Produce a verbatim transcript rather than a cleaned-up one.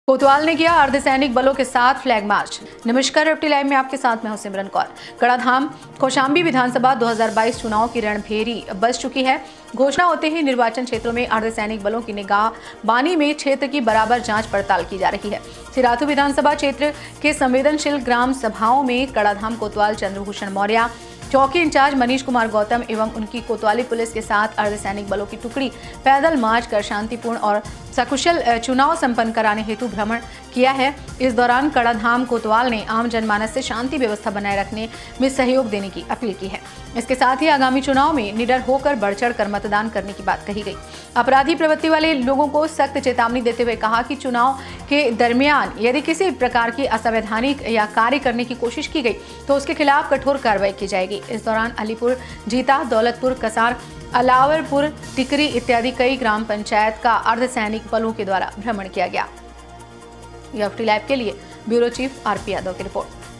कोतवाल ने किया अर्धसैनिक बलों के साथ फ्लैग मार्च। नमस्कार, एफटी लाइव में आपके साथ मैं हूं सिमरन कौर। कड़ाधाम कौशाम्बी विधानसभा दो हज़ार बाईस चुनाव की रणभेरी बज चुकी है। घोषणा होते ही निर्वाचन क्षेत्रों में अर्धसैनिक बलों की निगाहबानी में क्षेत्र की बराबर जांच पड़ताल की जा रही है। सिराथू विधानसभा क्षेत्र के संवेदनशील ग्राम सभाओं में कड़ाधाम कोतवाल चंद्रभूषण मौर्य, चौकी इंचार्ज मनीष कुमार गौतम एवं उनकी कोतवाली पुलिस के साथ अर्धसैनिक बलों की टुकड़ी पैदल मार्च कर शांतिपूर्ण और सकुशल चुनाव संपन्न कराने हेतु भ्रमण किया है। इस दौरान कड़ाधाम कोतवाल ने आम जनमानस से शांति व्यवस्था बनाए रखने में सहयोग देने की अपील की है। इसके साथ ही आगामी चुनाव में निडर होकर बढ़ चढ़ कर मतदान करने की बात कही गई। अपराधी प्रवृत्ति वाले लोगों को सख्त चेतावनी देते हुए कहा कि चुनाव के दरमियान यदि किसी प्रकार की असंवैधानिक या कार्य करने की कोशिश की गई तो उसके खिलाफ कठोर कार्रवाई की जाएगी। इस दौरान अलीपुर, जीता, दौलतपुर, कसार, अलावरपुर, टिकरी इत्यादि कई ग्राम पंचायत का अर्धसैनिक बलों के द्वारा भ्रमण किया गया। एफटी लाइव के लिए ब्यूरो चीफ आरपी यादव की रिपोर्ट।